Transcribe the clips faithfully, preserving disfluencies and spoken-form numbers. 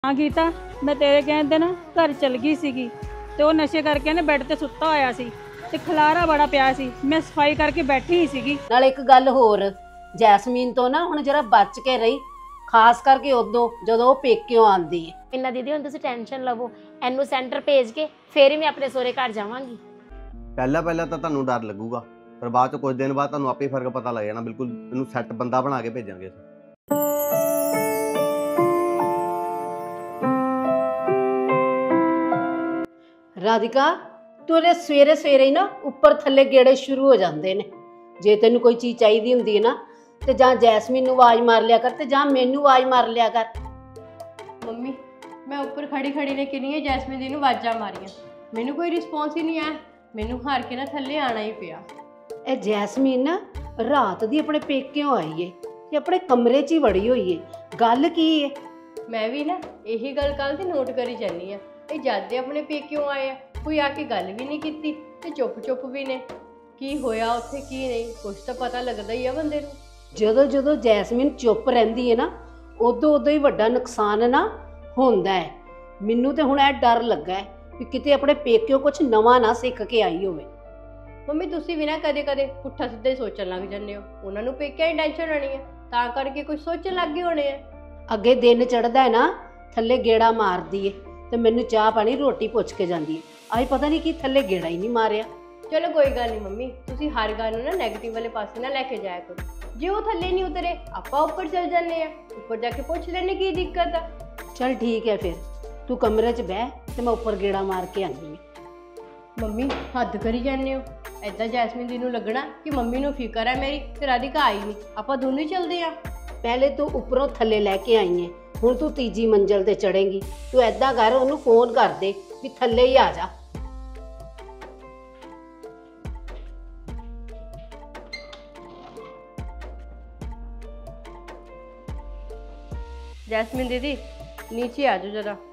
हाँ गीता, मैं तेरे कहते ना घर चल गई सीगी ते वो नशे करके ना बैड ते सुत्ता होया सी ते खलारा बड़ा पिया सी। मैं सफाई करके बैठी ही सीगी। नाल एक गल होर, जैसमीन तो ना हुण जरा बच के रही, खास करके उदों जदों वो पेक्यों आंदी है। इन्ना दीदी हुण तुसीं टेंशन लवो, एनू सेंटर भेज के फिर ही मैं अपने सोहरे घर जावांगी। पहला पहला तो तुहानूं डर लगूगा, पर बाद च कुछ दिन बाद तुहानूं आपे फर्क पता लग जाना। बिल्कुल इहनूं सैट बंदा बना के भेजांगे। राधिका, तुरे सवेरे सवेरे ही ना उपर थले गेड़े शुरू हो जाते ने। जे तेन कोई चीज़ चाहिए होंदी है ना तो जां जैसमीन नूं आवाज़ मार लिया कर ते जां मैनू आवाज़ मार लिया कर। मम्मी मैं उपर खड़ी खड़ी ने किन्नियां जैसमीन दी नूं आवाज़ां मारियां, मैनू कोई रिस्पॉन्स ही नहीं आया। मैनू हार के ना थल्ले आना ही पिया। ए जैसमीन ना रात दी अपने पेक्यों आई है ते अपने कमरे च ही वड़ी हुई है। गल की है? मैं भी ना यही गल कल दी नोट करी जानी है। ये जद अपने पेक्यों आए आ, कोई आके गल भी नहीं की ते चुप चुप भी ने। की होया उत्थे की नहीं कुछ तो पता लगता ही है बंदे नूं। जदों जदों जैसमीन चुप रहिंदी है ना उदों उदों ही वड्डा नुकसान ना होंदा है। मैनू तो हुण ए डर लगा है कि किते अपने पेक्यों कुछ नवां ना सिख के आई होवे। मम्मी तुसीं भी ना कदे कदे पुट्ठा सीधा ही सोचण लग जंदे हो। उन्हां नूं पेकिਆਂ दी टेंशन होनी है तां करके कुछ सोचण लग गए होने आ। अगे दिन चढ़दा है ना थल्ले गेड़ा मारदी है ते मैनू चाह पानी रोटी पुछ के जांदी है। आई पता नहीं कि थल्ले गेड़ा ही नहीं मारिया। चलो कोई गल नहीं मम्मी, तुसीं हर गल नूं ना नैगेटिव वाले पासे ना लैके जाया करो। जे वो थल्ले नहीं उतरे आपां उपर चल जाने आ, उपर जाके पुछ लैने की दिक्कत आ। चल ठीक है फिर तू कमरे च बह ते मैं उपर गेड़ा मार के आनी है। मम्मी हद करी जाने हो। ऐदा जैसमीन दी नूं लगना कि मम्मी नूं फिकर है मेरी ते राधिका आई नहीं, आपां दोनों ही चलदे आ। पहले तू उपरों थल्ले लैके आई है, हुण तू तीजी मंजिल ते चढ़ेगी। तू ऐदा कर ओनू फोन कर दे भी थल्ले ही आ जा। जैसमीन दीदी नीचे आ जाओ जरा।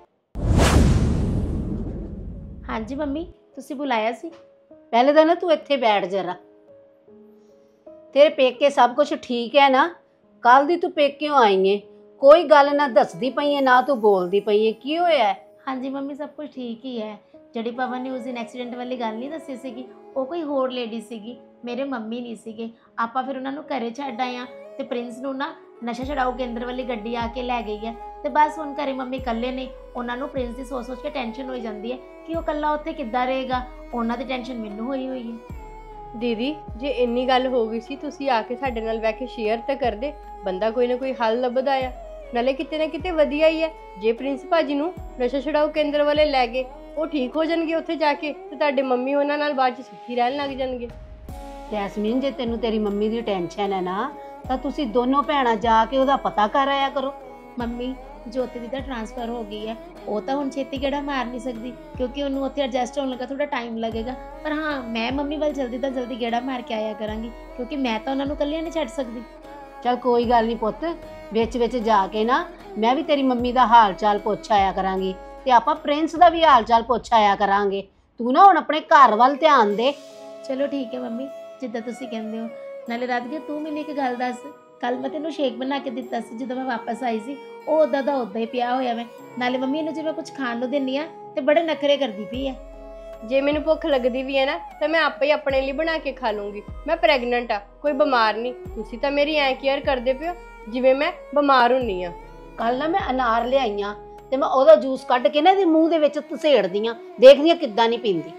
हाँ जी मम्मी तुसी बुलाया सी? पहले तो ना तू इत्थे बैठ जरा। तेरे पेके सब कुछ ठीक है ना? कल दी तू पेक्यों आई है, कोई गल ना दसदी पई है ना तू बोलदी पई है, की होया है? हाँ जी मम्मी सब कुछ ठीक ही है। जिहड़ी पवन ने उस दिन एक्सीडेंट वाली गल नहीं दसी सीगी वो कोई होर लेडी सीगी, मेरे मम्मी नहीं सीगे। आपां फिर उन्हां नूं घरे छड्ड आए ते प्रिंस नूं ना नशा छड़ाऊ केंद्र वाली गड्डी आके लै गई है। ते बस हुण घरे मम्मी कल्ले ने, उन्हां नूं प्रिंस दी सोच सोच के टेंशन हो जाती है कि वो कल्ला उत्थे किद्दां रहेगा। उन्हां दी टेंशन मैनूं होई हुई है। दीदी जे इन्नी गल हो गई सी तुसीं आके साडे नाल बैठ के शेयर तो कर दे, बंदा कोई ना कोई हल लभदा आ। नाले किते ना किते वधिया ही है। जे प्रिंस भाजी नूं नशा छड़ाऊ केंद्र वाले लै गए वो ठीक हो जाणगे उत्थे जाके ते तुहाडे मम्मी उन्हां नाल बाद च सुखी रहण लग जाणगे। जैसमीन जे तेनू तेरी मम्मी दी टेंशन है ना तो तुसी दोनों भैणां जाके उहदा पता कर आया करो। मम्मी ज्योति दी तां ट्रांसफर हो गई है, वो तो हुण छेती गेड़ा मार नहीं सकती क्योंकि उन्होंने उत्थे एडजस्ट होने लगा थोड़ा टाइम लगेगा। पर हाँ मैं मम्मी वाल जल्दी तो जल्दी गेड़ा मार के आया करांगी क्योंकि मैं तो उन्होंने कल्लियां नहीं छड्ड सकती। चल कोई गल नहीं पुत्त, विच विच जाके ना मैं भी तेरी मम्मी दा हाल चाल पुछ आया करांगी ते आपां प्रिंस दा भी हाल चाल पुछ आया करांगे। तू ना हुण अपने घर वाल ध्यान दे। चलो ठीक है मम्मी जिद्दां तुसीं कहंदे हो। नाले राधिका तू मैनूं एक गल दस, कल मैं तेनों शेक बना के दिता सी जदों मैं वापस आई सी, ਉਹ ਉਦਾਂ ਦਾ ਉਦਾਂ ਹੀ ਪਿਆ ਹੋਇਆ ਮੈਂ। ਨਾਲੇ ਮੰਮੀ ਇਹਨੂੰ ਜੇ ਮੈਂ ਕੁਝ ਖਾਣ ਨੂੰ ਦਿੰਨੀ ਆ ਤੇ ਬੜੇ ਨਖਰੇ ਕਰਦੀ ਪਈ ਹੈ। ਜੇ ਮੈਨੂੰ ਭੁੱਖ ਲੱਗਦੀ ਵੀ ਹੈ ਨਾ ਤਾਂ ਮੈਂ ਆਪੇ ਹੀ ਆਪਣੇ ਲਈ ਬਣਾ ਕੇ ਖਾ ਲੂੰਗੀ। ਮੈਂ ਪ੍ਰੈਗਨੈਂਟ ਆ, ਕੋਈ ਬਿਮਾਰ ਨਹੀਂ। ਤੁਸੀਂ ਤਾਂ ਮੇਰੀ ਐ ਕੇਅਰ ਕਰਦੇ ਪਿਓ ਜਿਵੇਂ ਮੈਂ ਬਿਮਾਰ ਹੁੰਨੀ ਆ। ਕੱਲ ਨਾ ਮੈਂ ਅਨਾਰ ਲਿਆਈਆਂ ਤੇ ਮੈਂ ਉਹਦਾ ਜੂਸ ਕੱਢ ਕੇ ਨਾ ਇਹਦੇ ਮੂੰਹ ਦੇ ਵਿੱਚ ਧਸੇੜਦੀ ਆ, ਦੇਖਦੀ ਆ ਕਿੱਦਾਂ ਨਹੀਂ ਪੀਂਦੀ।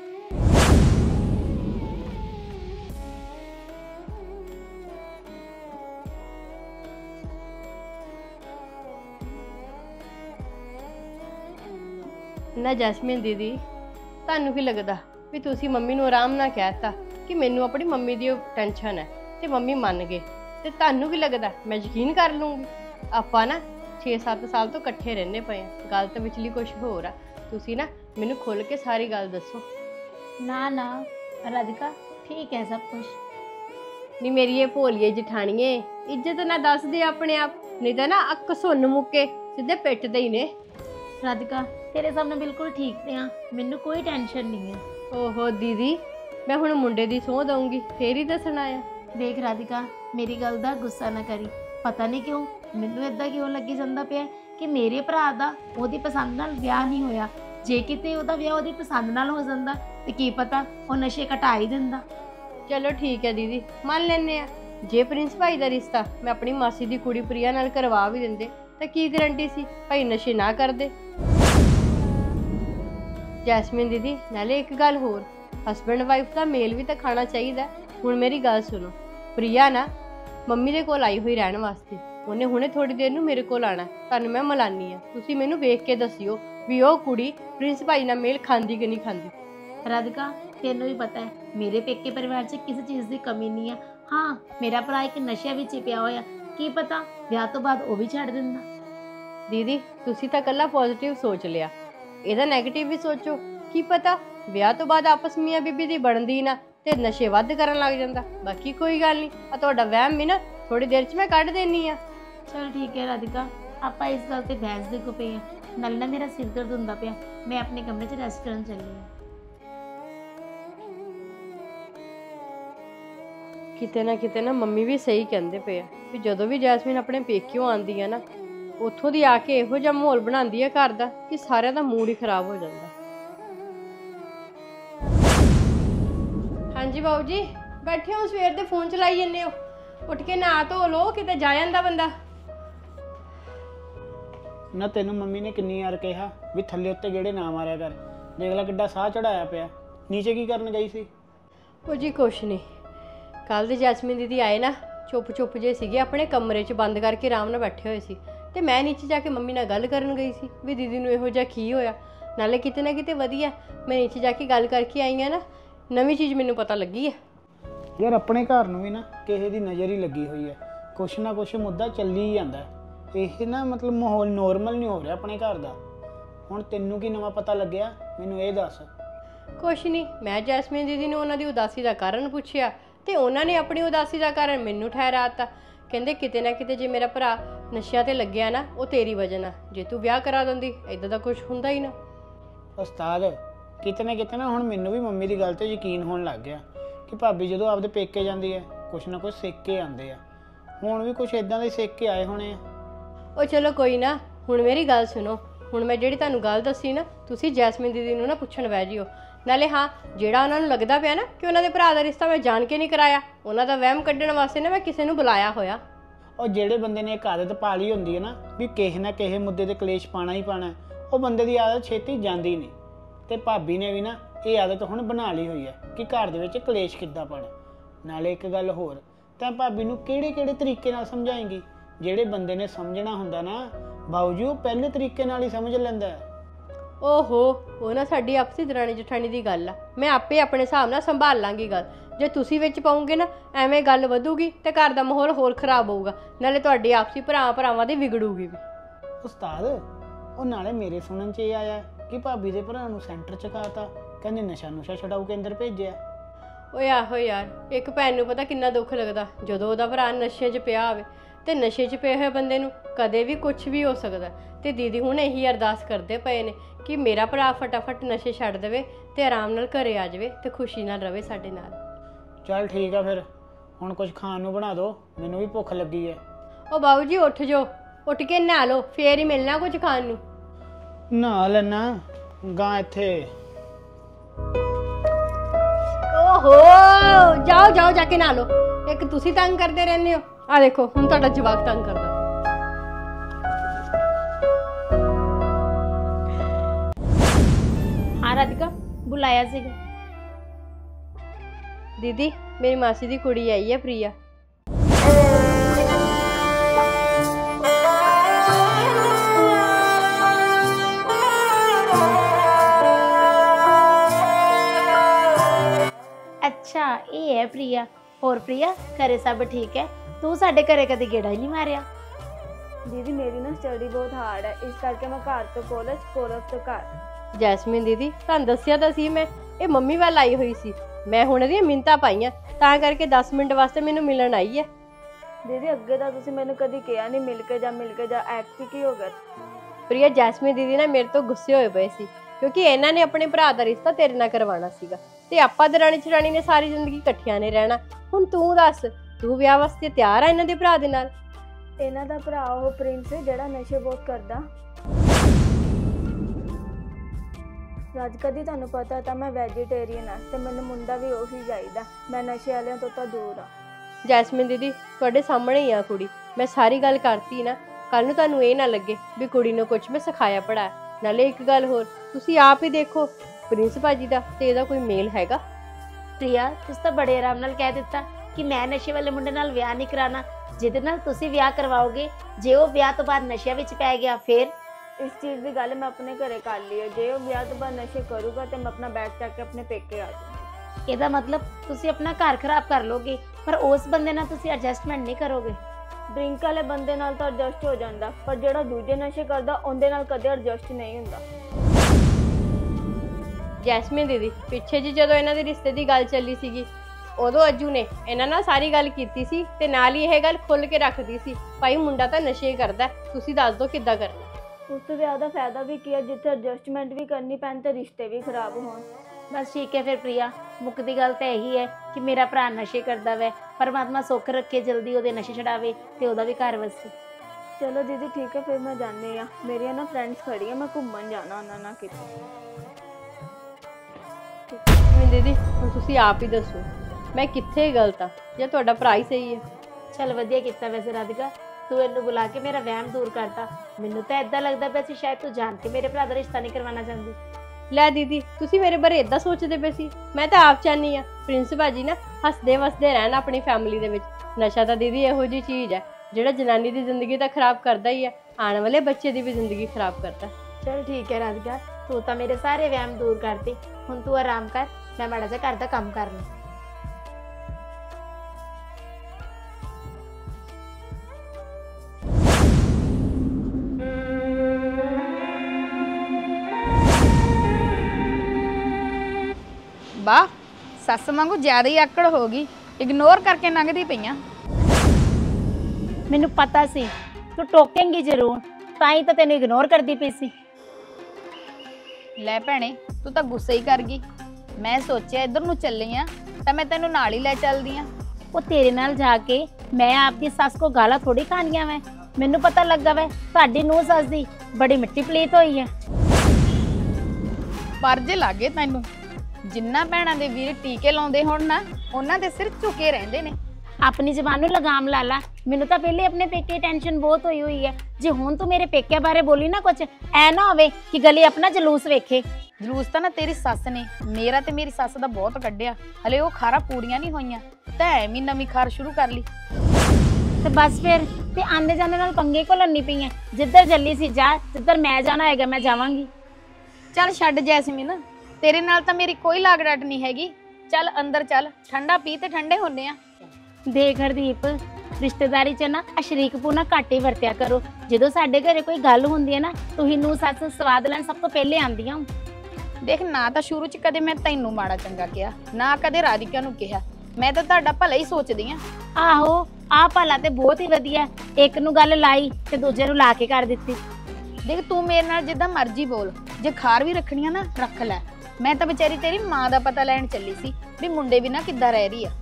ना जैसमीन दीदी ਤੁਹਾਨੂੰ ਕੀ ਲੱਗਦਾ ਵੀ ਤੁਸੀਂ ਮੰਮੀ ਨੂੰ ਆਰਾਮ ਨਾਲ ਕਹਿਤਾ ਕਿ ਮੈਨੂੰ ਆਪਣੀ ਮੰਮੀ ਦੀ ਟੈਨਸ਼ਨ ਹੈ ਤੇ ਮੰਮੀ ਮੰਨ ਗਏ ਤੇ ਤੁਹਾਨੂੰ ਕੀ ਲੱਗਦਾ ਮੈਂ ਯਕੀਨ ਕਰ ਲੂੰਗੀ? ਆਪਾਂ ਨਾ छे सत्त साल तो इकट्ठे रहने पे हैं, गल तो विचली कुछ होर आ। तुसी ना मैनू खुल के सारी गल दसो। ना ना राधिका ठीक है सब कुछ। नहीं मेरी ये भोलिए जठानिए इज्जत ना दस दे अपने आप, नहीं तो ना अक सुन मुके सीधे पिट दे ही ने। राधिका तेरे सामने बिल्कुल ठीक थे हाँ, मैनू कोई टेंशन नहीं है। ओहो दीदी मैं हुण मुंडे दी सौं दूंगी फिर ही दसना है। देख राधिका मेरी गल दा गुस्सा ना करी, पता नहीं क्यों ਮੈਨੂੰ ਇਦਾਂ ਕਿਉਂ ਲੱਗੀ ਜਾਂਦਾ ਪਿਆ ਕਿ ਮੇਰੇ ਭਰਾ ਦਾ ਉਹਦੀ ਪਸੰਦ ਨਾਲ ਵਿਆਹ ਨਹੀਂ ਹੋਇਆ। ਜੇ ਕਿਤੇ ਉਹਦਾ ਵਿਆਹ ਉਹਦੀ ਪਸੰਦ ਨਾਲ ਹੋ ਜਾਂਦਾ ਤੇ ਕੀ ਪਤਾ ਉਹ ਨਸ਼ੇ ਘਟਾ ਹੀ ਦਿੰਦਾ। ਚਲੋ ਠੀਕ ਹੈ ਦੀਦੀ, ਮੰਨ ਲੈਂਦੇ ਆ ਜੇ ਪ੍ਰਿੰਸ ਭਾਈ ਦਾ ਰਿਸ਼ਤਾ ਮੈਂ ਆਪਣੀ ਮਾਸੀ ਦੀ ਕੁੜੀ ਪ੍ਰਿਆ ਨਾਲ ਕਰਵਾ ਵੀ ਦਿੰਦੇ ਤਾਂ ਕੀ ਗਰੰਟੀ ਸੀ ਭਾਈ ਨਸ਼ੇ ਨਾ ਕਰਦੇ। ਜੈਸਮੀਨ ਦੀਦੀ, ਨਾਲੇ ਇੱਕ ਗੱਲ ਹੋਰ, ਹਸਬੈਂਡ ਵਾਈਫ ਦਾ ਮੇਲ ਵੀ ਤਾਂ ਖਾਣਾ ਚਾਹੀਦਾ। ਹੁਣ ਮੇਰੀ ਗੱਲ ਸੁਣੋ, ਪ੍ਰਿਆ ਨਾ ਮੰਮੀ ਦੇ ਕੋਲ ਆਈ ਹੋਈ ਰਹਿਣ ਵਾਸਤੇ, ਉਹਨੇ ਹੁਣੇ ਥੋੜੀ ਦੇਰ ਨੂੰ ਮੇਰੇ ਕੋਲ ਆਣਾ। ਤੁਹਾਨੂੰ ਮੈਂ ਮਿਲਾਨੀ ਆ, ਤੁਸੀਂ ਮੈਨੂੰ ਵੇਖ ਕੇ ਦੱਸਿਓ ਵੀ ਉਹ ਕੁੜੀ ਪ੍ਰਿੰਸ ਭਾਈ ਨਾਲ ਮੇਲ ਖਾਂਦੀ ਕਿ ਨਹੀਂ ਖਾਂਦੀ। ਰਾਧਿਕਾ, ਤੈਨੂੰ ਵੀ ਪਤਾ ਹੈ ਮੇਰੇ ਪੇਕੇ ਪਰਿਵਾਰ 'ਚ ਕਿਸੇ ਚੀਜ਼ ਦੀ ਕਮੀ ਨਹੀਂ ਆ। ਹਾਂ, ਮੇਰਾ ਭਰਾ ਇੱਕ ਨਸ਼ਿਆਂ ਵਿੱਚ ਹੀ ਪਿਆ ਹੋਇਆ, ਕੀ ਪਤਾ ਵਿਆਹ ਤੋਂ ਬਾਅਦ ਉਹ ਵੀ ਛੱਡ ਦਿੰਦਾ। ਦੀਦੀ ਤੁਸੀਂ ਤਾਂ ਇਕੱਲਾ ਪੋਜ਼ਿਟਿਵ ਸੋਚ ਲਿਆ, ਇਹਦਾ ਨੈਗੇਟਿਵ ਵੀ ਸੋਚੋ। ਕੀ ਪਤਾ ਵਿਆਹ ਤੋਂ ਬਾਅਦ ਆਪਸ ਮੀਆਂ ਬੀਬੀ ਦੀ ਬਣਦੀ ਨਾ ਤੇ ਨਸ਼ੇ ਵੱਧ ਕਰਨ ਲੱਗ ਜਾਂਦਾ। ਬਾਕੀ ਕੋਈ ਗੱਲ ਨਹੀਂ, ਆ ਤੁਹਾਡਾ ਵਹਿਮ ਵੀ ਨਾ ਥੋੜੀ ਦੇਰ 'ਚ ਮੈਂ ਕੱਢ ਦੇਣੀ ਆ। ਚਲ ਠੀਕ ਹੈ ਰਾਧਿਕਾ, ਆਪਾਂ ਇਸ ਗੱਲ ਤੇ ਬਹਿਸ ਦੇ ਕੋ ਪਏ ਆ। ਨਾਲ ਨਾ ਮੇਰਾ ਸਿਰ ਦਰਦ ਹੁੰਦਾ ਪਿਆ, ਮੈਂ ਆਪਣੇ ਕਮਰੇ 'ਚ ਰੈਸਟ ਕਰਨ ਚੱਲੀ ਹਾਂ। ਕਿਤੇ ਨਾ ਕਿਤੇ ਨਾ ਮੰਮੀ ਵੀ ਸਹੀ ਕਹਿੰਦੇ ਪਏ ਆ ਵੀ ਜਦੋਂ ਵੀ ਜੈਸਮੀਨ ਆਪਣੇ ਪੇਕਿਓਂ ਆਉਂਦੀ ਆ ਨਾ, ਉੱਥੋਂ ਦੀ ਆ ਕੇ ਇਹੋ ਜਿਹਾ ਮਾਹੌਲ ਬਣਾਉਂਦੀ ਆ ਘਰ ਦਾ ਕਿ ਸਾਰਿਆਂ ਦਾ ਮੂਡ ਹੀ ਖਰਾਬ ਹੋ ਜਾਂਦਾ। ਹਾਂਜੀ ਬਾਊ ਜੀ, ਬੈਠੇ ਹੋ ਸਵੇਰ ਦੇ ਫੋਨ ਚਲਾਈ ਜੰਨੇ ਹੋ, ਉੱਠ ਕੇ ਨਹਾ ਧੋ ਲੋ, ਕਿਤੇ ਜਾ ਜਾਂਦਾ ਬੰਦਾ। ਨਾ ਤੈਨੂੰ ਮੰਮੀ ਨੇ ਕਿੰਨੀ ਵਾਰ ਕਿਹਾ ਵੀ ਥੱਲੇ ਉੱਤੇ ਗੇੜੇ ਨਾ ਮਾਰਿਆ ਕਰ, ਦੇਖ ਲੈ ਕਿੱਡਾ ਸਾਹ ਚੜਾਇਆ ਪਿਆ। ਨੀਚੇ ਕੀ ਕਰਨ ਗਈ ਸੀ? ਉਹ ਜੀ ਕੁਛ ਨਹੀਂ, ਕੱਲ ਦੀ ਜੈਸਮੀਨ ਦੀਦੀ ਆਏ ਨਾ, ਚੁੱਪ ਚੁੱਪ ਜੇ ਸੀਗੇ ਆਪਣੇ ਕਮਰੇ 'ਚ ਬੰਦ ਕਰਕੇ ਆਰਾਮ ਨਾਲ ਬੈਠੇ ਹੋਏ ਸੀ, ਤੇ ਮੈਂ ਨੀਚੇ ਜਾ ਕੇ ਮੰਮੀ ਨਾਲ ਗੱਲ ਕਰਨ ਗਈ ਸੀ ਵੀ ਦੀਦੀ ਨੂੰ ਇਹੋ ਜਿਹਾ ਕੀ ਹੋਇਆ। ਨਾਲੇ ਕਿਤੇ ਨਾ ਕਿਤੇ ਵਧੀਆ ਮੈਂ ਨੀਚੇ ਜਾ ਕੇ ਗੱਲ ਕਰਕੇ ਆਈ ਹਾਂ ਨਾ, ਨਵੀਂ ਚੀਜ਼ ਮੈਨੂੰ ਪਤਾ ਲੱਗੀ ਹੈ। ਯਾਰ ਆਪਣੇ ਘਰ ਨੂੰ ਵੀ ਨਾ ਕਿਸੇ ਦੀ ਨਜ਼ਰ ਹੀ ਲੱਗੀ ਹੋਈ ਹੈ, ਕੁਛ ਨਾ ਕੁਛ ਮੁੱਦਾ ਚੱਲੀ ਹੀ ਜਾਂਦਾ। ਇਹ ਨਾ ਮਤਲਬ ਮਾਹੌਲ ਨੋਰਮਲ ਨਹੀਂ ਹੋ ਰਿਹਾ ਆਪਣੇ ਘਰ ਦਾ। ਹੁਣ ਤੈਨੂੰ ਕੀ ਨਵਾਂ ਪਤਾ ਲੱਗਿਆ, ਮੈਨੂੰ ਇਹ ਦੱਸ। ਕੁਛ ਨਹੀਂ, ਮੈਂ ਜੈਸਮੀਨ ਦੀਦੀ ਨੂੰ ਉਹਨਾਂ ਦੀ ਉਦਾਸੀ ਦਾ ਕਾਰਨ ਪੁੱਛਿਆ ਤੇ ਉਹਨਾਂ ਨੇ ਆਪਣੀ ਉਦਾਸੀ ਦਾ ਕਾਰਨ ਮੈਨੂੰ ਠਹਿਰਾਤਾ। ਕਹਿੰਦੇ ਕਿਤੇ ਨਾ ਕਿਤੇ ਜੇ ਮੇਰਾ ਭਰਾ ਨਸ਼ਿਆਂ ਤੇ ਲੱਗਿਆ ਨਾ, ਉਹ ਤੇਰੀ ਵਜ੍ਹਾ ਨਾਲ, ਜੇ ਤੂੰ ਵਿਆਹ ਕਰਾ ਦਿੰਦੀ ਇਦਾਂ ਦਾ ਕੁਝ ਹੁੰਦਾ ਹੀ ਨਾ। ਉਸਤਾਦ, ਕਿਤੇ ਨਾ ਕਿਤੇ ਨਾ ਹੁਣ ਮੈਨੂੰ ਵੀ ਮੰਮੀ ਦੀ ਗੱਲ ਤੇ ਯਕੀਨ ਹੋਣ ਲੱਗ ਗਿਆ ਕਿ ਭਾਬੀ ਜਦੋਂ ਆਪਦੇ ਪੇਕੇ ਜਾਂਦੀ ਹੈ ਕੁਛ ਨਾ ਕੁਛ ਸਿੱਖ ਕੇ ਆਉਂਦੇ ਆ। ਹੁਣ ਵੀ ਕੁਛ ਇਦਾਂ ਦੇ ਸਿੱਖ ਕੇ ਆਏ ਹੋਣੇ ਆ। ਉਹ ਚਲੋ ਕੋਈ ਨਾ, ਹੁਣ ਮੇਰੀ ਗੱਲ ਸੁਣੋ। ਹੁਣ ਮੈਂ ਜਿਹੜੀ ਤੁਹਾਨੂੰ ਗੱਲ ਦੱਸੀ ਨਾ, ਤੁਸੀਂ ਜੈਸਮੀਨ ਦੀਦੀ ਨੂੰ ਨਾ ਪੁੱਛਣ ਬਹਿ ਜਿਓ। ਨਾਲੇ ਹਾਂ, ਜਿਹੜਾ ਉਹਨਾਂ ਨੂੰ ਲੱਗਦਾ ਪਿਆ ਨਾ ਕਿ ਉਹਨਾਂ ਦੇ ਭਰਾ ਦਾ ਰਿਸ਼ਤਾ ਮੈਂ ਜਾਣ ਕੇ ਨਹੀਂ ਕਰਾਇਆ, ਉਹਨਾਂ ਦਾ ਵਹਿਮ ਕੱਢਣ ਵਾਸਤੇ ਨਾ ਮੈਂ ਕਿਸੇ ਨੂੰ ਬੁਲਾਇਆ ਹੋਇਆ। ਉਹ ਜਿਹੜੇ ਬੰਦੇ ਨੇ ਇੱਕ ਆਦਤ ਪਾ ਲਈ ਹੁੰਦੀ ਹੈ ਨਾ ਵੀ ਕਿਸੇ ਨਾ ਕਿਸੇ ਮੁੱਦੇ ਤੇ ਕਲੇਸ਼ ਪਾਣਾ ਹੀ ਪਾਣਾ, ਉਹ ਬੰਦੇ ਦੀ ਆਦਤ ਛੇਤੀ ਜਾਂਦੀ ਨਹੀਂ। ਤੇ ਭਾਬੀ ਨੇ ਵੀ ਨਾ ਇਹ ਆਦਤ ਹੁਣ ਬਣਾ ਲਈ ਹੋਈ ਹੈ ਕਿ ਘਰ ਦੇ ਵਿੱਚ ਕਲੇਸ਼ ਕਿੱਦਾਂ ਪਾਣਾ। ਨਾਲੇ ਇੱਕ ਗੱਲ ਹੋਰ, ਤਾਂ ਭਾਬੀ ਨੂੰ ਕਿਹੜੇ ਕਿਹੜੇ ਤਰੀਕੇ ਨਾਲ ਸਮਝਾਏਂਗੀ? ਜਿਹੜੇ ਬੰਦੇ ਨੇ ਸਮਝਣਾ ਹੁੰਦਾ ਨਾ ਬਾਊ ਜੀ, ਉਹ ਪਹਿਲੇ ਤਰੀਕੇ ਨਾਲ ਹੀ ਸਮਝ ਲੈਂਦਾ ਹੈ। ਓਹੋ, ਉਹ ਨਾ ਸਾਡੀ ਆਪਸੀ ਦਰਾਣੀ ਜਠਾਣੀ ਦੀ ਗੱਲ ਆ, ਮੈਂ ਆਪੇ ਆਪਣੇ ਹਿਸਾਬ ਨਾਲ ਸੰਭਾਲ ਲਾਂਗੀ ਗੱਲ। ਜੇ ਤੁਸੀਂ ਵਿੱਚ ਪਾਉਂਗੇ ਨਾ, ਐਵੇਂ ਗੱਲ ਵਧੂਗੀ ਤੇ ਘਰ ਦਾ ਮਾਹੌਲ ਹੋਰ ਖਰਾਬ ਹੋਊਗਾ, ਨਾਲੇ ਤੁਹਾਡੀ ਆਪਸੀ ਭਰਾ ਭਰਾਵਾਂ ਦੀ ਵਿਗੜੂਗੀ ਵੀ। ਉਸਤਾਦ, ਉਹ ਨਾਲੇ ਮੇਰੇ ਸੁਣਨ 'ਚ ਇਹ ਆਇਆ ਕਿ ਭਾਬੀ ਦੇ ਭਰਾ ਨੂੰ ਸੈਂਟਰ 'ਚ ਕਾਤਾ, ਕਹਿੰਦੇ ਨਸ਼ਾ ਨੁਸ਼ਾ ਛਡਾਊ ਕੇਂਦਰ ਭੇਜਿਆ। ਓਏ ਆਹੋ ਯਾਰ, ਇੱਕ ਭੈਣ ਨੂੰ ਪਤਾ ਕਿੰਨਾ ਦੁੱਖ ਲੱਗਦਾ ਜਦੋਂ ਉਹਦਾ ਭਰਾ ਨਸ਼ੇ 'ਚ ਪਿਆ ਹੋਵੇ। ਤੇ ਨਸ਼ੇ 'ਚ ਪਏ ਹੋਏ ਬੰਦੇ ਨੂੰ ਕਦੇ ਵੀ ਕੁਝ ਵੀ ਹੋ ਸਕਦਾ। ਤੇ ਦੀਦੀ ਹੁਣ ਇਹੀ ਅਰਦਾਸ ਕਰਦੇ ਪਏ ਨੇ ਕਿ ਮੇਰਾ ਭਰਾ ਫਟਾਫਟ ਨਸ਼ੇ ਛੱਡ ਦੇਵੇ ਤੇ ਆਰਾਮ ਨਾਲ ਘਰੇ ਆ ਜਾਵੇ ਤੇ ਖੁਸ਼ੀ ਨਾਲ ਰਵੇ ਸਾਡੇ ਨਾਲ। ਚੱਲ ਠੀਕ ਆ, ਫਿਰ ਹੁਣ ਕੁਝ ਖਾਣ ਨੂੰ ਬਣਾ ਦਿਓ, ਮੈਨੂੰ ਵੀ ਭੁੱਖ ਲੱਗੀ ਹੈ। ਉਹ ਬਾਊ ਜੀ ਉੱਠ ਜਾਓ, ਉੱਠ ਕੇ ਨਹਾ ਲਓ, ਫੇਰ ਹੀ ਮਿਲਣਾ ਕੁਝ ਖਾਣ ਨੂੰ। ਨਹਾ ਲੈਣਾ ਗਾਂ ਇੱਥੇ। ਓਹੋ, ਜਾਓ ਜਾਓ ਜਾ ਕੇ ਨਹਾ ਲਓ। ਇੱਕ ਤੁਸੀਂ ਤੰਗ ਕਰਦੇ ਰਹਿੰਦੇ ਹੋ, ਆ ਦੇਖੋ ਹੁਣ ਤੁਹਾਡਾ ਜਵਾਕ ਤੰਗ ਕਰਦਾ। ਹਾਂ ਰਾਧਿਕਾ, ਬੁਲਾਇਆ ਸੀਗਾ। ਦੀਦੀ, ਮੇਰੀ ਮਾਸੀ ਦੀ ਕੁੜੀ ਆਈ ਹੈ ਪ੍ਰਿਆ। ਅੱਛਾ, ਇਹ ਹੈ ਪ੍ਰਿਆ। ਹੋਰ ਪ੍ਰਿਆ, ਘਰੇ ਸਭ ਠੀਕ ਹੈ? ਤੂੰ ਸਾਡੇ ਘਰੇ ਕਦੇ ਗੇੜਾ ਹੀ ਨਹੀਂ ਮਾਰਿਆ। ਦੀਦੀ ਮੇਰੀ ਨਾ ਸਟੱਡੀ ਬਹੁਤ ਹਾਰਡ ਹੈ, ਇਸ ਕਰਕੇ ਮੈਂ ਘਰ ਤੋਂ ਕਾਲਜ, ਕਾਲਜ ਤੋਂ ਘਰ। ਜੈਸਮੀਨ ਦੀਦੀ, ਤੁਹਾਨੂੰ ਦੱਸਿਆ ਤਾਂ ਸੀ ਮੈਂ, ਇਹ ਮੰਮੀ ਵੱਲ ਆਈ ਹੋਈ ਸੀ। ਮੈਂ ਹੁਣ ਇਹਦੀਆਂ ਮਿੰਨਤਾਂ ਪਾਈਆਂ ਤਾਂ ਕਰਕੇ ਦਸ ਮਿੰਟ ਵਾਸਤੇ ਮੈਨੂੰ ਮਿਲਣ ਆਈ ਹੈ। ਦੀਦੀ ਅੱਗੇ ਤਾਂ ਤੁਸੀਂ ਮੈਨੂੰ ਕਦੀ ਕਿਹਾ ਨਹੀਂ ਮਿਲ ਕੇ ਜਾ ਮਿਲ ਕੇ ਜਾ, ਐਕਟ ਕੀ ਹੋ ਗਿਆ? ਪ੍ਰਿਆ, ਜੈਸਮੀਨ ਦੀਦੀ ਨਾ ਮੇਰੇ ਤੋਂ ਗੁੱਸੇ ਹੋਏ ਪਏ ਸੀ ਕਿਉਂਕਿ ਇਹਨਾਂ ਨੇ ਆਪਣੇ ਭਰਾ ਦਾ ਰਿਸ਼ਤਾ ਤੇਰੇ ਨਾਲ ਕਰਵਾਉਣਾ ਸੀਗਾ ਤੇ ਆਪਾਂ ਦਰਾਣੀ ਚਰਾਣੀ ਨੇ ਸਾਰੀ ਜ਼ਿੰਦਗੀ ਇਕੱਠਿਆਂ ਨੇ ਰਹਿਣਾ। ਹੁਣ ਤੂੰ ਦੱਸ, ਤੂੰ ਵਿਆਹ ਵਾਸਤੇ ਤਿਆਰ ਆ ਇਹਨਾਂ ਦੇ ਭਰਾ ਦੇ ਨਾਲ? ਇਹਨਾਂ ਦਾ ਭਰਾ ਉਹ ਪ੍ਰਿੰਸ ਜਿਹੜਾ ਨਸ਼ੇ ਬਹੁਤ ਕਰਦਾ। ਰਾਜਕਾ ਦੀ ਤੁਹਾਨੂੰ ਪਤਾ ਤਾਂ ਮੈਂ ਵੈਜੀਟੇਰੀਅਨ ਆ ਤੇ ਮੈਨੂੰ ਮੁੰਡਾ ਵੀ ਉਹੀ ਚਾਹੀਦਾ। ਮੈਂ ਨਸ਼ੇ ਵਾਲਿਆਂ ਤੋਂ ਤਾਂ ਦੂਰ ਆ। ਜੈਸਮੀਨ ਦੀਦੀ ਤੁਹਾਡੇ ਸਾਹਮਣੇ ਹੀ ਆ ਕੁੜੀ, ਮੈਂ ਸਾਰੀ ਗੱਲ ਕਰਤੀ ਨਾ, ਕੱਲ ਨੂੰ ਤੁਹਾਨੂੰ ਇਹ ਨਾ ਲੱਗੇ ਵੀ ਕੁੜੀ ਨੂੰ ਕੁਝ ਮੈਂ ਸਿਖਾਇਆ ਪੜਾਇਆ। ਨਾਲੇ ਇੱਕ ਗੱਲ ਹੋਰ, ਤੁਸੀਂ ਆਪ ਹੀ ਦੇਖੋ ਪ੍ਰਿੰਸ ਭਾਜੀ ਦਾ ਤੇ ਇਹਦਾ ਕੋਈ ਮੇਲ ਹੈਗਾ? ਪ੍ਰਿਆ ਤੁਸੀਂ ਤਾਂ ਬੜੇ ਆਰਾਮ ਨਾਲ ਕਹਿ ਦਿੱਤਾ ਕਿ ਮੈਂ ਨਸ਼ੇ ਵਾਲੇ ਮੁੰਡੇ ਨਾਲ ਵਿਆਹ ਨਹੀਂ ਕਰਾਣਾ, ਜਿਹਦੇ ਨਾਲ ਤੁਸੀਂ ਵਿਆਹ ਕਰਵਾਓਗੇ। ਜੇ ਉਹ ਵਿਆਹ ਤੋਂ ਬਾਅਦ ਨਸ਼ਿਆਂ ਵਿੱਚ ਪੈ ਗਿਆ ਫਿਰ? ਇਸ ਚੀਜ਼ ਦੀ ਗੱਲ ਮੈਂ ਆਪਣੇ ਘਰੇ ਕਰ ਲਈ ਹੈ। ਜੇ ਉਹ ਵਿਆਹ ਤੋਂ ਬਾਅਦ ਨਸ਼ੇ ਕਰੂਗਾ ਤੇ ਮੈਂ ਆਪਣਾ ਬੈਗ ਚੱਕ ਕੇ ਆਪਣੇ ਪੇਕੇ ਆ ਜਾਊਂਗੀ। ਇਹਦਾ ਮਤਲਬ ਤੁਸੀਂ ਆਪਣਾ ਘਰ ਖਰਾਬ ਕਰ ਲੋਗੇ, ਪਰ ਉਸ ਬੰਦੇ ਨਾਲ ਤੁਸੀਂ ਐਡਜਸਟਮੈਂਟ ਨਹੀਂ ਕਰੋਗੇ। ਡਰਿੰਕ ਵਾਲੇ ਬੰਦੇ ਨਾਲ ਤਾਂ ਐਡਜਸਟ ਹੋ ਜਾਂਦਾ, ਪਰ ਜਿਹੜਾ ਦੂਜੇ ਨਸ਼ੇ ਕਰਦਾ ਉਹਦੇ ਨਾਲ ਕਦੇ ਐਡਜਸਟ ਨਹੀਂ ਹੁੰਦਾ। ਜੈਸਮੀਨ ਦੀਦੀ ਪਿੱਛੇ ਜੀ ਜਦੋਂ ਇਹਨਾਂ ਦੇ ਰਿਸ਼ਤੇ ਦੀ ਗੱਲ ਚੱਲੀ ਸੀਗੀ, ਉਦੋਂ ਅੱਜੂ ਨੇ ਇਹਨਾਂ ਨਾਲ ਸਾਰੀ ਗੱਲ ਕੀਤੀ ਸੀ ਤੇ ਨਾਲ ਹੀ ਇਹ ਗੱਲ ਖੁੱਲ ਕੇ ਰੱਖਦੀ ਸੀ, ਭਾਈ ਮੁੰਡਾ ਤਾਂ ਨਸ਼ੇ ਕਰਦਾ, ਤੁਸੀਂ ਦੱਸ ਦਿਓ ਕਿੱਦਾਂ ਕਰਨਾ। ਉਸ ਵਿਆਹ ਦਾ ਫਾਇਦਾ ਵੀ ਕੀ ਹੈ ਜਿੱਥੇ ਐਡਜਸਟਮੈਂਟ ਵੀ ਕਰਨੀ ਪੈਣ ਤੇ ਰਿਸ਼ਤੇ ਵੀ ਖਰਾਬ ਹੋਣ। ਬਸ ਠੀਕ ਹੈ ਫਿਰ ਪ੍ਰਿਆ, ਮੁੱਕਦੀ ਗੱਲ ਤਾਂ ਇਹੀ ਹੈ ਕਿ ਮੇਰਾ ਭਰਾ ਨਸ਼ੇ ਕਰਦਾ ਵੈ, ਪਰਮਾਤਮਾ ਸੁੱਖ ਰੱਖੇ, ਜਲਦੀ ਉਹਦੇ ਨਸ਼ੇ ਛਡਾਵੇ ਤੇ ਉਹਦਾ ਵੀ ਘਰ ਵਸੇ। ਚਲੋ ਦੀਦੀ ਠੀਕ ਹੈ, ਫਿਰ ਮੈਂ ਜਾਂਦੀ ਆ। ਮੇਰੀਆਂ ਨਾ ਫਰੈਂਡਸ ਖੜੀਆਂ, ਮੈਂ ਘੁੰਮਣ ਜਾਣਾ ਉਹਨਾਂ ਨਾਲ ਕਿਤੇ। ਦੀਦੀ ਹੁਣ ਤੁਸੀਂ ਆਪ ਹੀ ਦੱਸੋ ਮੈਂ ਕਿੱਥੇ ਗਲਤ ਆ ਜਾਂ ਤੁਹਾਡਾ ਭਰਾ ਹੀ ਸਹੀ ਹੈ? ਚਲ ਵਧੀਆ ਕੀਤਾ ਵੈਸੇ ਰਾਧਿਕਾ, ਤੂੰ ਇਹਨੂੰ ਬੁਲਾ ਕੇ ਮੇਰਾ ਵਹਿਮ ਦੂਰ ਕਰਤਾ। ਮੈਨੂੰ ਤਾਂ ਏਦਾਂ ਲੱਗਦਾ ਪਿਆ ਸੀ ਸ਼ਾਇਦ ਤੂੰ ਜਾਣ ਕੇ ਮੇਰੇ ਭਰਾ ਦਾ ਰਿਸ਼ਤਾ ਨਹੀਂ ਕਰਵਾਉਣਾ ਚਾਹੁੰਦੀ। ਲੈ ਦੀਦੀ ਤੁਸੀਂ ਮੇਰੇ ਬਾਰੇ ਏਦਾਂ ਸੋਚਦੇ ਪਏ ਸੀ? ਮੈਂ ਤਾਂ ਆਪ ਚਾਹਨੀ ਆ ਪ੍ਰਿੰਸ ਭਾਜੀ ਨਾ ਹੱਸਦੇ ਵਸਦੇ ਰਹਿਣ ਆਪਣੀ ਫੈਮਿਲੀ ਦੇ ਵਿੱਚ। ਨਸ਼ਾ ਤਾਂ ਦੀਦੀ ਇਹੋ ਜਿਹੀ ਚੀਜ਼ ਹੈ ਜਿਹੜਾ ਜਨਾਨੀ ਦੀ ਜ਼ਿੰਦਗੀ ਤਾਂ ਖਰਾਬ ਕਰਦਾ ਹੀ ਹੈ, ਆਉਣ ਵਾਲੇ ਬੱਚੇ ਦੀ ਵੀ ਜ਼ਿੰਦਗੀ ਖਰਾਬ ਕਰਦਾ। ਚਲ ਠੀਕ ਹੈ ਰਾਧਿਕਾ, ਤੂੰ ਤਾਂ ਮੇਰੇ ਸਾਰੇ ਵਹਿਮ ਦੂਰ ਕਰਤੇ। ਹੁਣ ਤੂੰ ਆਰਾਮ ਕਰ, ਮੈਂ ਮਾੜਾ ਜਿਹਾ ਘਰ ਦਾ ਕੰਮ ਕਰ ਲਾਂ। ਵਾਹ ਸੱਸ ਵਾਂਗੂ ਜ਼ਿਆਦਾ ਹੀ ਆਕੜ ਹੋ ਗਈ, ਇਗਨੋਰ ਕਰਕੇ ਲੰਘਦੀ ਪਈਆਂ। ਮੈਨੂੰ ਪਤਾ ਸੀ ਤੂੰ ਟੋਕੇਂਗੀ ਜ਼ਰੂਰ, ਤਾਂ ਹੀ ਤਾਂ ਤੈਨੂੰ ਇਗਨੋਰ ਕਰਦੀ ਪਈ ਸੀ। ਲੈ ਭੈਣੇ ਤੂੰ ਤਾਂ ਗੁੱਸੇ ਹੀ ਕਰ ਗਈ। ਮੈਂ ਸੋਚਿਆ ਇੱਧਰ ਨੂੰ ਚੱਲੀ ਆ ਤਾਂ ਮੈਂ ਤੈਨੂੰ ਨਾਲ ਹੀ ਲੈ ਚੱਲਦੀ ਆ। ਉਹ ਤੇਰੇ ਨਾਲ ਜਾ ਕੇ ਮੈਂ ਆਪਦੀ ਸੱਸ ਕੋ ਗਾਲਾਂ ਥੋੜੀ ਖਾਣੀਆਂ ਵੈ। ਮੈਨੂੰ ਪਤਾ ਲੱਗਾ ਵੈ ਤੁਹਾਡੀ ਨੂੰਹ ਸੱਸ ਦੀ ਬੜੀ ਮਿੱਟੀ ਪਲੀਤ ਹੋਈ ਹੈ। ਪਰ ਜੇ ਲਾਗੇ ਤੈਨੂੰ ਜਿੰਨਾ ਭੈਣਾਂ ਦੇ ਵੀਰ ਟੀਕੇ ਲਾਉਂਦੇ ਹੋਣ ਨਾ, ਉਹਨਾਂ ਦੇ ਸਿਰ ਝੁਕੇ ਰਹਿੰਦੇ ਨੇ। ਆਪਣੀ ਜ਼ਬਾਨ ਨੂੰ ਲਗਾਮ ਲਾ ਲਾ। ਮੈਨੂੰ ਤਾਂ ਪਹਿਲੇ ਆਪਣੇ ਪੇਕੇ ਟੈਨਸ਼ਨ ਬਹੁਤ ਹੋਈ ਹੋਈ ਹੈ। ਜੇ ਹੁਣ ਤੂੰ ਮੇਰੇ ਪੇਕਿਆਂ ਬਾਰੇ ਬੋਲੀ ਨਾ ਕੁਝ, ਐ ਨਾ ਹੋਵੇ ਕਿ ਗਲੀ ਆਪਣਾ ਜਲੂਸ ਵੇਖੇ। ਜਲੂਸ ਤਾਂ ਨਾ ਤੇਰੀ ਸੱਸ ਨੇ ਮੇਰਾ ਤੇ ਮੇਰੀ ਸੱਸ ਦਾ ਬਹੁਤ ਕੱਢਿਆ, ਹਲੇ ਉਹ ਖਾਰਾ ਪੂਰੀਆਂ ਨਹੀਂ ਹੋਈਆਂ ਤਾਂ ਐਵੇਂ ਨਵੀਂ ਖਾਰ ਸ਼ੁਰੂ ਕਰ ਲਈ। ਤੇ ਬਸ ਫਿਰ ਤੇ ਆਂਦੇ ਜਾਂਦੇ ਨਾਲ ਪੰਗੇ ਕੋ ਲੰਨੀ ਪਈ ਐ। ਜਿੱਧਰ ਜੱਲੀ ਸੀ ਜਾ, ਜਿੱਧਰ ਮੈਂ ਜਾਣਾ ਹੈਗਾ ਮੈਂ ਜਾਵਾਂਗੀ। ਚੱਲ ਛੱਡ ਜੈਸਮੀਨ, ਤੇਰੇ ਨਾਲ ਤਾਂ ਮੇਰੀ ਕੋਈ ਲਾਗ ਡਾਟ ਨਹੀਂ ਹੈਗੀ। ਚੱਲ ਅੰਦਰ ਚੱਲ, ਠੰਡਾ ਪੀ ਤੇ ਠੰਡੇ ਹੁੰਨੇ ਆ। ਦੇਖ ਹਰਦੀਪ, ਰਿਸ਼ਤੇਦਾਰੀ ਚ ਨਾ ਅਸ਼ਰੀਕਪੂ ਨਾ ਘੱਟ ਹੀ ਵਰਤਿਆ ਕਰੋ। ਜਦੋਂ ਸਾਡੇ ਘਰੇ ਕੋਈ ਗੱਲ ਹੁੰਦੀ ਹੈ ਨਾ, ਤੁਸੀਂ ਨੂੰ ਸੱਸ ਸਵਾਦ ਲੈਣ ਸਭ ਤੋਂ ਪਹਿਲੇ ਆਂਦੀਆਂ। ਦੇਖ ਨਾ ਤਾਂ ਸ਼ੁਰੂ ਚ ਕਦੇ ਮੈਂ ਤੈਨੂੰ ਮਾੜਾ ਚੰਗਾ ਕਿਹਾ, ਨਾ ਕਦੇ ਰਾਧਿਕਾ ਨੂੰ ਕਿਹਾ। ਮੈਂ ਤਾਂ ਤੁਹਾਡਾ ਭਲਾ ਹੀ ਸੋਚਦੀ ਆ। ਆਹੋ ਆ ਭਲਾ ਤੇ ਬਹੁਤ ਹੀ ਵਧੀਆ, ਇੱਕ ਨੂੰ ਗੱਲ ਲਾਈ ਤੇ ਦੂਜੇ ਨੂੰ ਲਾ ਕੇ ਕਰ ਦਿੱਤੀ। ਦੇਖ ਤੂੰ ਮੇਰੇ ਨਾਲ ਜਿੱਦਾਂ ਮਰਜ਼ੀ ਬੋਲ, ਜੇ ਖਾਰ ਵੀ ਰੱਖਣੀ ਆ ਨਾ ਰੱਖ ਲੈ। ਮੈਂ ਤਾਂ ਵਿਚਾਰੀ ਤੇਰੀ ਮਾਂ ਦਾ ਪਤਾ ਲੈਣ ਚੱਲੀ ਸੀ ਵੀ ਮੁੰਡੇ ਬਿਨਾਂ ਕਿੱਦਾਂ ਰਹਿ ਰਹੀ ਆ।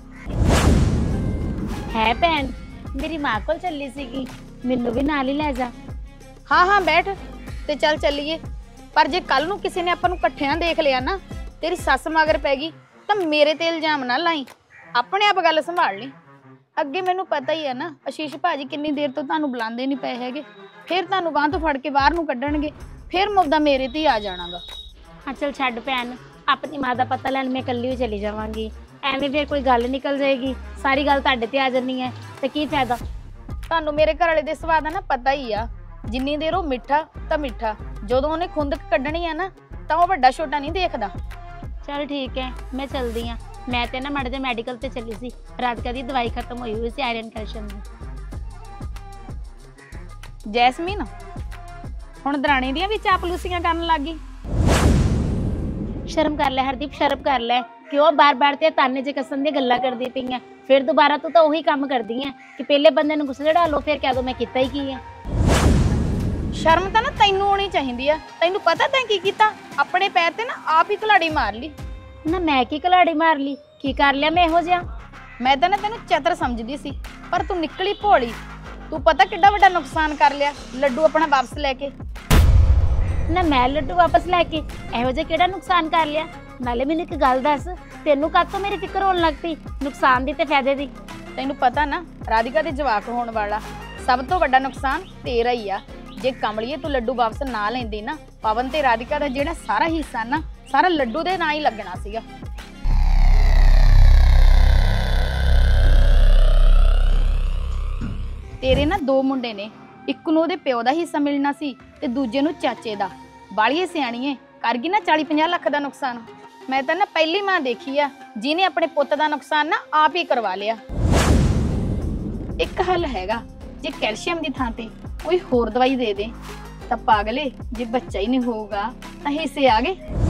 ਹੈ ਭੈਣ, ਮੇਰੀ ਮਾਂ ਕੋਲ ਚੱਲੀ ਸੀਗੀ, ਮੈਨੂੰ ਵੀ ਨਾਲ ਹੀ ਲੈ ਜਾ। ਹਾਂ ਹਾਂ ਬੈਠ ਤੇ ਚੱਲ ਚੱਲੀਏ। ਪਰ ਜੇ ਕੱਲ ਨੂੰ ਕਿਸੇ ਨੇ ਆਪਾਂ ਨੂੰ ਇਕੱਠਿਆਂ ਦੇਖ ਲਿਆ ਨਾ, ਤੇਰੀ ਸੱਸ ਮਗਰ ਪੈ ਗਈ ਤਾਂ ਮੇਰੇ ਤੇ ਇਲਜ਼ਾਮ ਨਾ ਲਾਈ, ਆਪਣੇ ਆਪ ਗੱਲ ਸੰਭਾਲ ਲਈ। ਅੱਗੇ ਮੈਨੂੰ ਪਤਾ ਹੀ ਹੈ ਨਾ ਆਸ਼ੀਸ਼ ਭਾਜੀ ਕਿੰਨੀ ਦੇਰ ਤੋਂ ਤੁਹਾਨੂੰ ਬੁਲਾਉਂਦੇ ਨਹੀਂ ਪਏ ਹੈਗੇ, ਫਿਰ ਤੁਹਾਨੂੰ ਬਾਂਹ ਤੋਂ ਫੜ ਕੇ ਬਾਹਰ ਨੂੰ ਕੱਢਣਗੇ, ਫਿਰ ਮੁੱਦਾ ਮੇਰੇ ਤੇ ਹੀ ਆ ਜਾਣਾਗਾ। ਹਾਂ ਚਲ ਛੱਡ ਭੈਣ, ਆਪਣੀ ਮਾਂ ਦਾ ਪਤਾ ਲੈਣ ਮੈਂ ਇਕੱਲੀ ਹੀ ਚਲੀ ਜਾਵਾਂਗੀ। ਐਵੇਂ ਫਿਰ ਕੋਈ ਗੱਲ ਨਿਕਲ ਜਾਏਗੀ, ਸਾਰੀ ਗੱਲ ਤੁਹਾਡੇ ਤੇ ਆ ਜਾਣੀ ਹੈ ਤੇ ਕੀ ਫਾਇਦਾ। ਤੁਹਾਨੂੰ ਮੇਰੇ ਘਰ ਵਾਲੇ ਦੇ ਸੁਭਾਅ ਦਾ ਨਾ ਪਤਾ ਹੀ ਆ, ਜਿੰਨੀ ਦੇਰ ਉਹ ਮਿੱਠਾ ਤਾਂ ਮਿੱਠਾ, ਜਦੋਂ ਉਹਨੇ ਖੁੰਦਕ ਕੱਢਣੀ ਆ ਨਾ ਤਾਂ ਉਹ ਵੱਡਾ ਛੋਟਾ ਨਹੀਂ ਦੇਖਦਾ। ਚਲ ਠੀਕ ਹੈ, ਮੈਂ ਚਲਦੀ ਹਾਂ। ਮੈਂ ਤੇ ਨਾ ਮਾੜਾ ਜਿਹਾ ਮੈਡੀਕਲ ਤੇ ਚੱਲੀ ਸੀ, ਰਾਧਿਕਾ ਦੀ ਦਵਾਈ ਖਤਮ ਹੋਈ ਹੋਈ ਸੀ ਆਇਰਨ ਕੈਲਸ਼ੀਅਮ ਦੀ। ਜੈਸਮੀਨ ਹੁਣ ਦਰਾਣੀ ਦੀਆਂ ਵੀ ਚਾਪਲੂਸੀਆਂ ਕਰਨ ਲੱਗ ਗਈ। ਸ਼ਰਮ ਕਰ ਲੈ ਹਰਦੀਪ, ਸ਼ਰਮ ਕਰ ਲੈ। ਕਿਉਂ ਬਾਰ-ਬਾਰ ਤੇ ਤਾਨੇ ਚ ਕਸਮ ਦੀਆਂ ਗੱਲਾਂ ਕਰਦੀ ਪਈਆਂ? ਫਿਰ ਦੁਬਾਰਾ ਤੂੰ ਤਾਂ ਉਹੀ ਕੰਮ ਕਰਦੀ ਹੈ ਕਿ ਪਹਿਲੇ ਬੰਦੇ ਨੂੰ ਗੁੱਸੇ ਚੜਾ ਲਓ, ਫਿਰ ਕਹਿ ਦੋ ਮੈਂ ਕੀਤਾ ਹੀ ਕੀ ਹੈ। ਸ਼ਰਮ ਤਾਂ ਨਾ ਤੈਨੂੰ ਆਉਣੀ ਚਾਹੀਦੀ ਆ। ਤੈਨੂੰ ਪਤਾ ਤੈਂ ਕੀ ਕੀਤਾ? ਆਪਣੇ ਪੈਰ ਤੇ ਨਾ ਆਪ ਹੀ ਘਲਾੜੀ ਮਾਰ ਲਈ। ਨਾ ਮੈਂ ਕੀ ਘਲਾੜੀ ਮਾਰ ਲਈ? ਕੀ ਕਰ ਲਿਆ ਮੈਂ ਇਹੋ ਜਿਹਾ? ਮੈਂ ਤਾਂ ਨਾ ਤੈਨੂੰ ਚਤਰ ਸਮਝਦੀ ਸੀ, ਪਰ ਤੂੰ ਨਿਕਲੀ ਭੋਲੀ। ਤੂੰ ਪਤਾ ਕਿੱਡਾ ਵੱਡਾ ਨੁਕਸਾਨ ਕਰ ਲਿਆ ਲੱਡੂ ਆਪਣਾ ਵਾਪਸ ਲੈ ਕੇ। ਨਾ ਮੈਂ ਲੱਡੂ ਵਾਪਸ ਲੈ ਕੇ ਇਹੋ ਜਿਹਾ ਕਿਹੜਾ ਨੁਕਸਾਨ ਕਰ ਲਿਆ? ਨਾਲੇ ਮੈਨੂੰ ਇੱਕ ਗੱਲ ਦੱਸ, ਤੈਨੂੰ ਕਾਹਤੋਂ ਮੇਰੀ ਫਿਕਰ ਹੋਣ ਲੱਗ ਪਈ ਨੁਕਸਾਨ ਦੀ ਤੇ ਫਾਇਦੇ ਦੀ? ਤੈਨੂੰ ਪਤਾ ਨਾ ਰਾਧਿਕਾ ਦੇ ਜਵਾਕ ਹੋਣ ਵਾਲਾ ਸਭ ਤੋਂ ਵੱਡਾ ਨੁਕਸਾਨ ਤੇਰਾ ਹੀ ਆ। ਜੇ ਕਮਲੀਏ ਤੂੰ ਲੱਡੂ ਵਾਪਸ ਨਾ ਲੈਂਦੀ ਨਾ, ਪਵਨ ਤੇ ਰਾਧਿਕਾ ਦਾ ਜਿਹੜਾ ਸਾਰਾ ਹਿੱਸਾ ਨਾ ਸਾਰਾ ਲੱਡੂ ਦੇ ਨਾਂ ਹੀ ਲੱਗਣਾ ਸੀਗਾ। ਤੇਰੇ ਨਾ ਦੋ ਮੁੰਡੇ ਨੇ, ਇੱਕ ਨੂੰ ਉਹਦੇ ਪਿਓ ਦਾ ਹਿੱਸਾ ਮਿਲਣਾ ਸੀ ਤੇ ਦੂਜੇ ਨੂੰ ਚਾਚੇ ਦਾ। ਬਾਲੀਏ ਸਿਆਣੀਏ ਕਰ ਗਈ ਨਾ ਚਾਲੀ ਪੰਜਾਹ ਲੱਖ ਦਾ ਨੁਕਸਾਨ। ਮੈਂ ਤਾਂ ਨਾ ਪਹਿਲੀ ਮਾਂ ਦੇਖੀ ਆ ਜਿਹਨੇ ਆਪਣੇ ਪੁੱਤ ਦਾ ਨੁਕਸਾਨ ਨਾ ਆਪ ਹੀ ਕਰਵਾ ਲਿਆ। ਇੱਕ ਹੱਲ ਹੈਗਾ, ਜੇ ਕੈਲਸ਼ੀਅਮ ਦੀ ਥਾਂ ਤੇ ਕੋਈ ਹੋਰ ਦਵਾਈ ਦੇ ਦੇ ਤਾਂ ਪਾਗਲੇ ਜੇ ਬੱਚਾ ਹੀ ਨਹੀਂ ਹੋਊਗਾ ਤਾਂ ਹਿੱਸੇ ਆ ਗਏ।